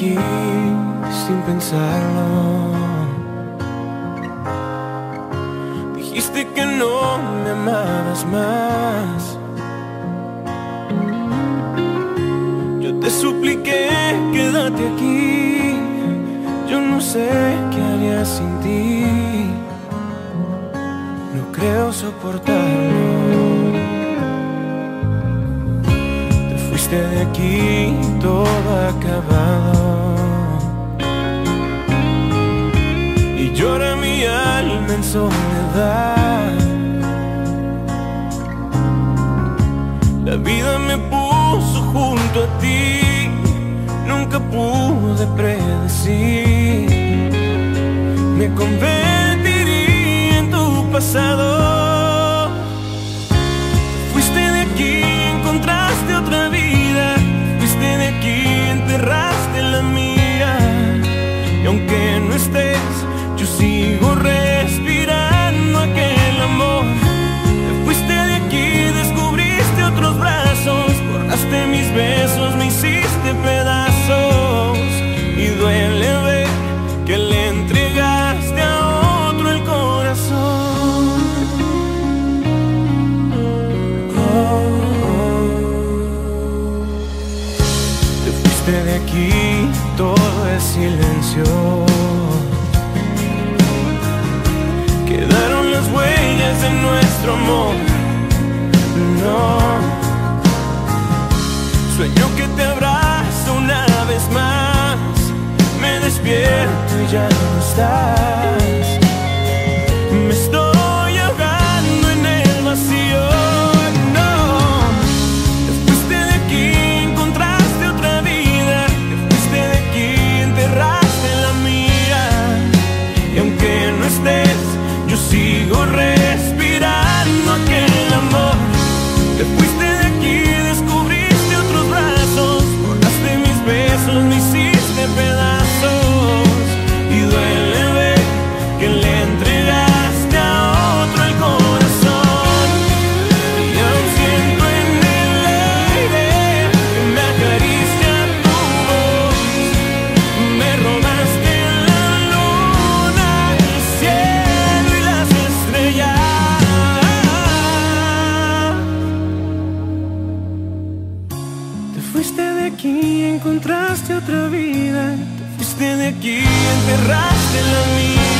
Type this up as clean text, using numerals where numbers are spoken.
aquí sin pensarlo. Dijiste que no me amabas más. Yo te supliqué, quédate aquí. Yo no sé qué haría sin ti. No creo soportarlo. Te fuiste de aquí, todo acabado. Y llora mi alma en soledad. La vida me puso junto a ti. Nunca pude predecir. Me convertiría en tu pasado. Fuiste de aquí, encontraste otra vida. Fuiste de aquí, enterraste la mía. Y aunque no estés, yo sigo respirando aquel amor. Te fuiste de aquí, descubriste otros brazos. Borraste mis besos, me hiciste pedazos. Y duele ver que le entregaste a otro el corazón. Te fuiste de aquí, todo es silencio. Quedaron las huellas de nuestro amor. No. Sueño que te abrazo una vez más. Me despierto y ya no estás. Me estoy ahogando en el vacío. No. Te fuiste de aquí, encontraste otra vida. Te fuiste de aquí, enterraste la mía. Y aunque no estés, yo sigo respirando aquel amor. Te fuiste de aquí, descubriste otros brazos. Borraste mis besos, me hiciste pedazos. Y duele ver que le entregaste a otro el corazón. Y aún siento en el aire que me acaricia tu voz. Me robaste la luna, el cielo y las estrellas. Te fuiste de aquí, encontraste otra vida. Te fuiste de aquí, enterraste la mía.